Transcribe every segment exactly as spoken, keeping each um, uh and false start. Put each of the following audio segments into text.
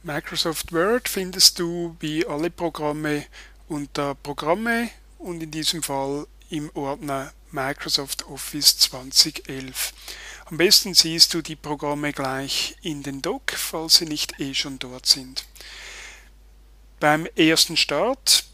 Microsoft Word findest du wie alle Programme unter Programme und in diesem Fall im Ordner Microsoft Office zweitausendelf. Am besten siehst du die Programme gleich in den Dock, falls sie nicht eh schon dort sind. Beim ersten Start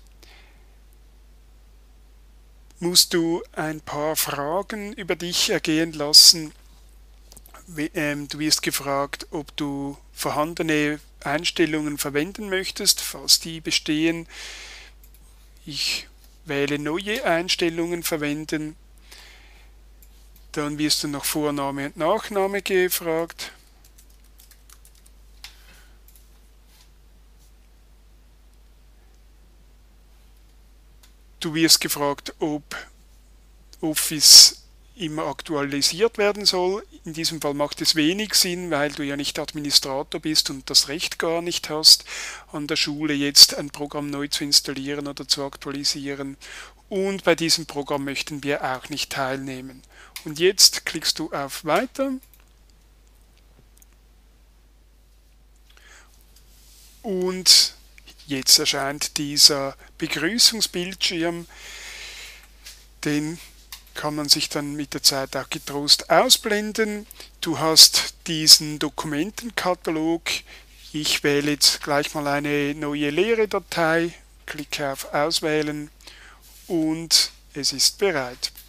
musst du ein paar Fragen über dich ergehen lassen. Du wirst gefragt, ob du vorhandene Einstellungen verwenden möchtest, falls die bestehen. Ich wähle neue Einstellungen verwenden. Dann wirst du nach Vorname und Nachname gefragt. Du wirst gefragt, ob Office immer aktualisiert werden soll. In diesem Fall macht es wenig Sinn, weil du ja nicht Administrator bist und das Recht gar nicht hast, an der Schule jetzt ein Programm neu zu installieren oder zu aktualisieren. Und bei diesem Programm möchten wir auch nicht teilnehmen. Und jetzt klickst du auf Weiter. Und jetzt erscheint dieser Begrüßungsbildschirm, den kann man sich dann mit der Zeit auch getrost ausblenden. Du hast diesen Dokumentenkatalog. Ich wähle jetzt gleich mal eine neue leere Datei, klicke auf Auswählen und es ist bereit.